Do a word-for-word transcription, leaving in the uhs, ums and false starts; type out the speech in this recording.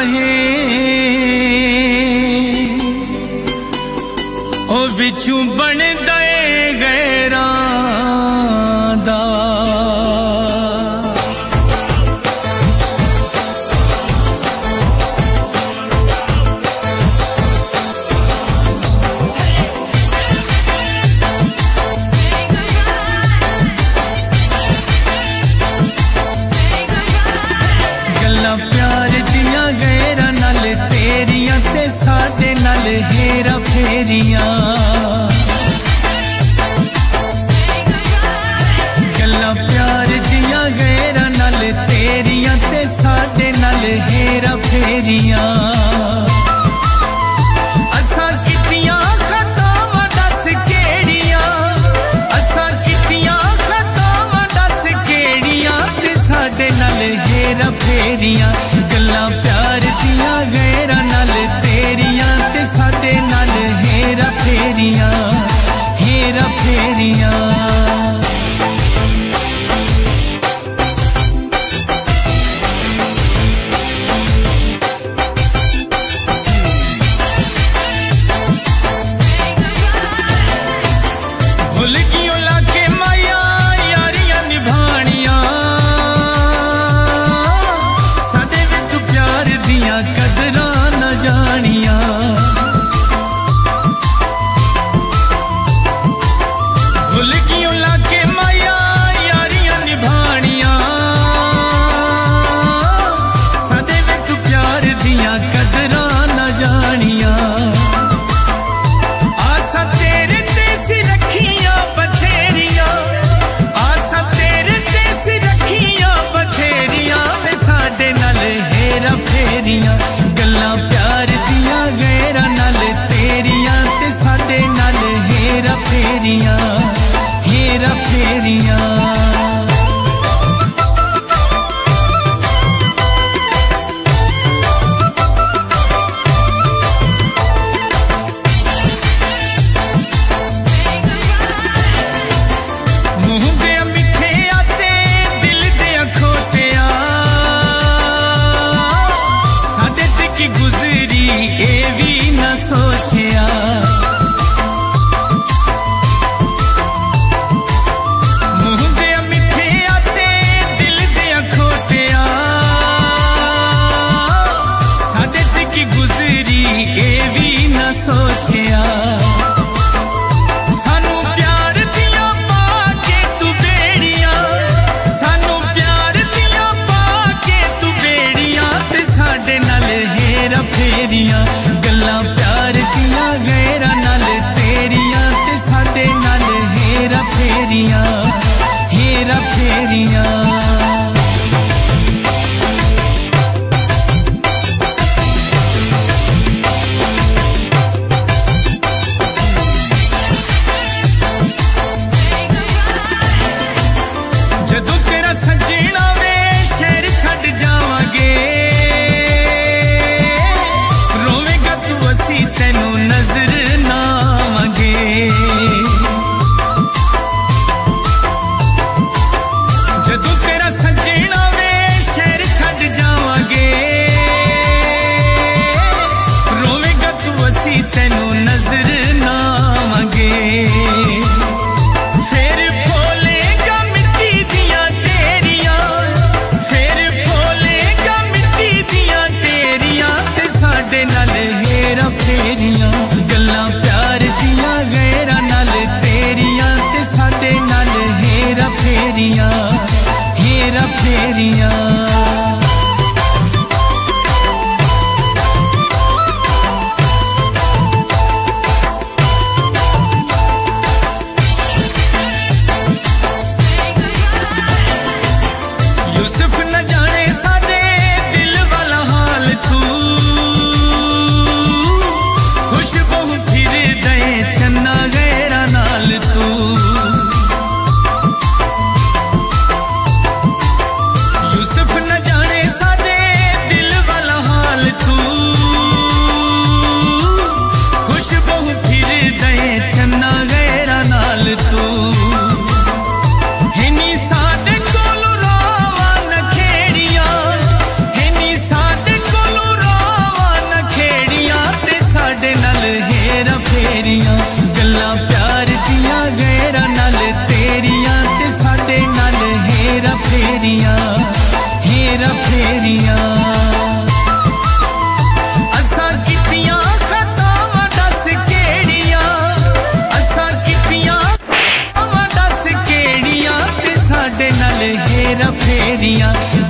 है ओ बिचू बन दे गैरा दा गल्लां प्यार दियां गैरा नाल तेरियां ते साडे नाल हेरा फेरियां गल्लां प्यार दियां गैरा नाल तेरियां ते साडे नाल हेरा फेरियां असां कितियां खतावां दस केड़ियां असां कितियां खतावां दस केड़ियां ते साडे नाल हेरा फेरियां गल्लां प्यार दियां गैरा नाल तेरियां ते साडे नाल हेरा फेरियां हेरा फेरियां भुल गियो लाके माया यारियां निभानियां साडे विच प्यार दियां कदरां न जानियां भुल गियो लाके माया यारियां निभानियां साडे विच प्यार दियां कदरां न जानियां आसा तेरे ते सी रखियां बथेरियां आसा तेरे ते सी रखियां बथेरियां ते साडे नाल हेरा फेरियां गल्लां प्यार दियां गैरा नाल तेरियां ते साडे नाल हेरा फेरियां हेरा फेरियां मुंह दे मिठे आते दिल दे खोटिया साडे ते की गुजरी ए भी न सोचिया मुंह दे मिठे आते दिल दे खोटिया साडे ते की गुजरी ए भी न सोचिया सानू प्यार दियां पाके तू बेड़ियां सानू प्यार दियां पाके तू बेड़ियां ते साडे नाल हेरा फेरियां गल्लां प्यार दियां गैरा नाल तेरियां ते साडे नाल हेरा फेरियां हेरा फेरियां जदों तेरा सजना वे शहर छड़ जावांगे रोवेगा तू असी तेनू नजर ना आवांगे जदों तेरा सजना वे शहर छड़ जावांगे रोवेगा तू असी तेनू नजर ना आवांगे फिर बोलेगा मिट्टी दियां तेरियां फिर बोलेगा मिट्टी दियां तेरियां ते साडे नाल हेरा फेरियां गल्लां प्यार दियां गैरा नाल तेरियां ते साडे नाल हेरा फेरियां हेरा फेरियां यूसुफ न जाने साडे दिल वाला हाल तू खुशबू फिर दे चन्ना गैरा नाल तू यूसुफ फेरियां हेरा फेरियां असां कितियां खतावां दस केड़ियां असां कितियां खतावां दस केड़ियां ते साडे नाल हेरा फेरियां